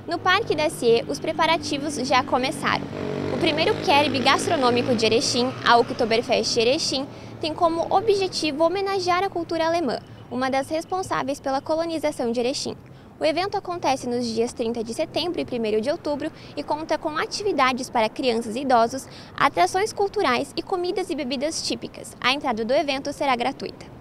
No Parque da CIE, os preparativos já começaram. O primeiro Kerb gastronômico de Erechim, a Oktoberfest Erechim, tem como objetivo homenagear a cultura alemã, uma das responsáveis pela colonização de Erechim. O evento acontece nos dias 30 de setembro e 1º de outubro e conta com atividades para crianças e idosos, atrações culturais e comidas e bebidas típicas. A entrada do evento será gratuita.